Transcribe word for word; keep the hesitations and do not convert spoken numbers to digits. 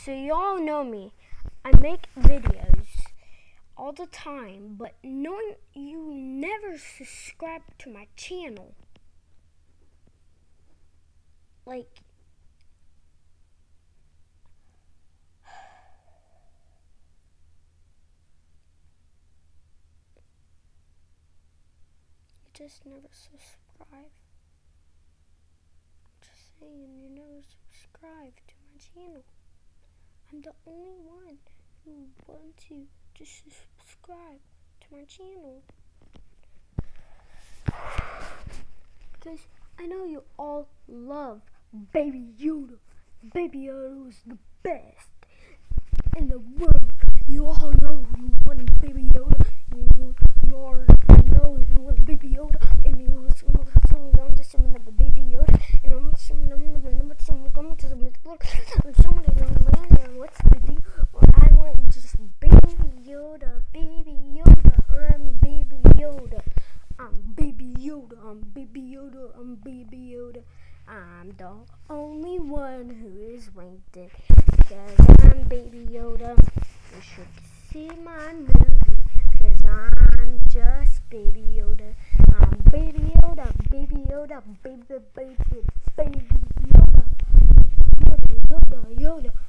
So y'all know me. I make videos all the time, but no, you never subscribe to my channel. Like, you just never subscribe. Just saying, you never subscribe to my channel. I'm the only one who want to just subscribe to my channel. Because I know you all love Baby Yoda. Baby Yoda is the best in the world. You all know you want Baby Yoda. You, you already know you want Baby Yoda. And you want to summon up a Baby Yoda. And I'm summoning the number two. Coming to the middle. I'm summoning the man. What's the deal? Well, I want just Baby Yoda. Baby Yoda. I'm Baby Yoda. I'm Baby Yoda. I'm Baby Yoda. I'm Baby Yoda. I'm the only one who is ranked it because I'm Baby Yoda. You should see my movie because I'm just Baby Yoda. I'm Baby Yoda, Baby Yoda, baby, baby, baby Yoda. Yoda, Yoda, Yoda.